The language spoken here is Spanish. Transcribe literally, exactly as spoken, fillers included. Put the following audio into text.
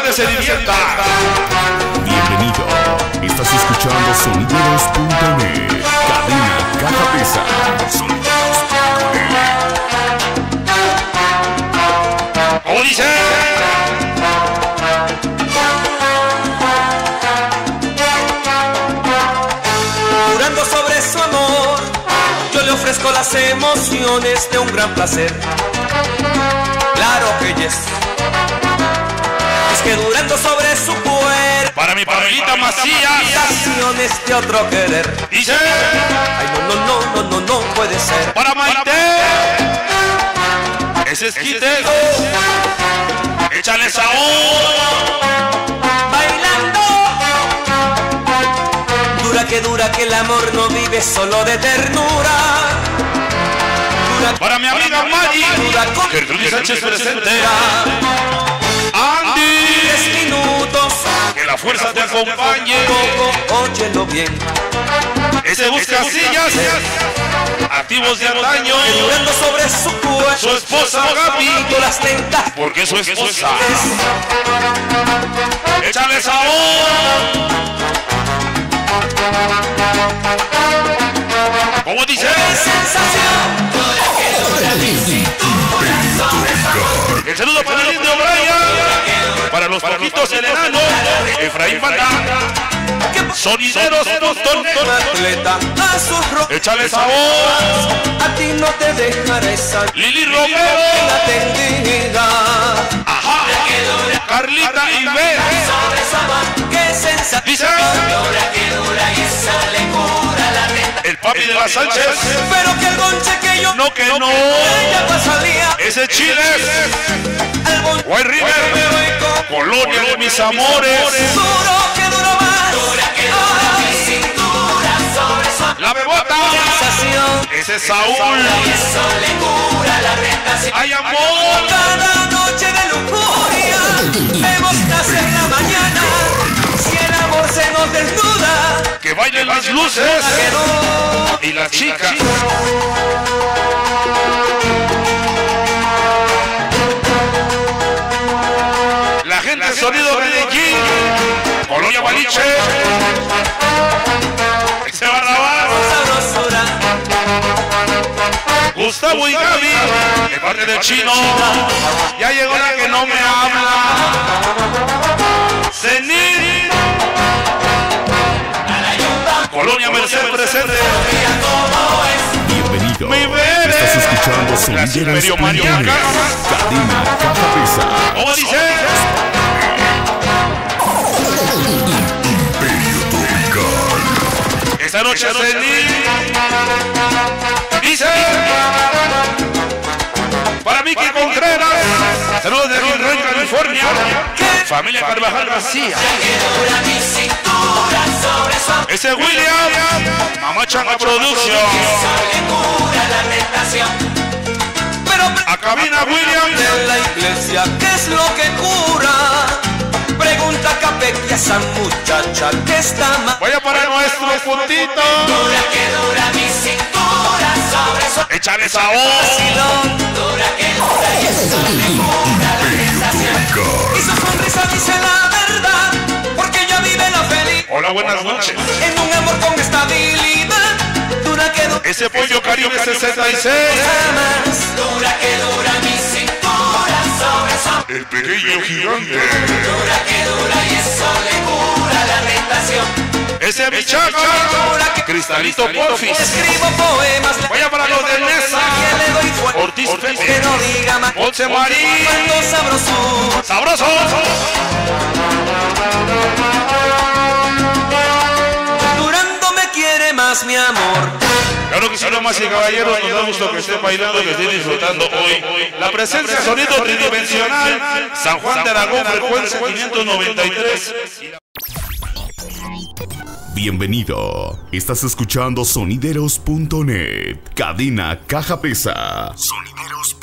tarde se divierta. Bienvenido. Estás escuchando Sonideros punto net. Cadena Caja Pesa. Sonideros punto net. ¿Cómo dice? Jurando sobre su amor, yo le ofrezco las emociones de un gran placer. Claro que yes. Es que durando sobre su cuerpo, Para mi Pamelita Macías. sensaciones de otro querer. Dice. Ay, no, no, no, no, no, no puede ser. Para Maite. Ese es Quites. Échale sabor. Bailando. Dura que dura que el amor no vive solo de ternura. Dura Para mi amiga Mari. dura con Gertrudis Sánchez presente. diez Andy. minutos. Que la fuerza te acompañe. Poco, óyelo bien. Ese busca sillas. Activos de antaño. Durando sobre su cuerpo, Su esposa Gaby. las tentas. Porque su esposa. Échale sabor. ¿Cómo dice? Sensación. El saludo para el indio Brian. Para los poquitos el enano. Efraín Banda. Sonideros punto net. Atleta a su ropa. Échale sabor. A ti no te dejaré salir Lili la Romero. tendida. Ajá. Carlita y Ver. Qué sensación. Dice. El papi de la Sánchez. Pero que el bonche que yo No, que no. ella pasaría. Ese Chiles. El bonche White River. Colonia de mis amores. duro que duró más. La bebota. Sensación. Ese es Saúl. Hay amor. Cada noche de lujuria vemos nacer la mañana. Si el amor se nos desnuda, Que bailen las luces. quedó. Y las chicas. La gente de Sonido Medellín. Colonia Baliche. Ese Barrabás. Sabrosura. Gustavo y Gaby. De parte del chino. Ya llegó la que no me habla. Zenit. Colonia Merced presente. Bienvenido. Mi bebé. Estás escuchando La Sonideros Silverio punto net. Mariaca. Cadena Caja Pesa. ¿Cómo dice? Imperio Tropical. Esta noche Zenit. Dice. Para Miki Contreras. Saludos de Gilroy, California. Familia Carvajal García. Ese William. Mamá Changa Production. Pero A cabina William. de la iglesia, ¿qué es lo que cura? Pregunta Capec y a esa muchacha que está mal. Vaya para nuestro puntito. Échale sabor. Y su sonrisa dice la verdad, porque ella vive la feliz Hola, buenas noches. en un amor con estabilidad. Dura que dura Ese pollo Caribe sesenta y seis. más. Dura que dura mi cintura sobre su. El pequeño gigante. Dura que dura y eso le cura la tentación. Ese bichaco. Cristalito Porfis. Escribo poemas. Vaya para los de Nesa. Que le doy fuerte. Ortiz Que Pepe. no diga más. Once Marín. Cuando sabroso. Sabroso. Durando me quiere más mi amor. Claro que sí, damas y caballeros, nos da gusto que estén bailando, que estén disfrutando hoy la presencia de sonido tridimensional San Juan de Aragón, frecuencia quinientos noventa y tres. Bienvenido. Estás escuchando Sonideros punto net. Cadena Caja Pesa. Sonideros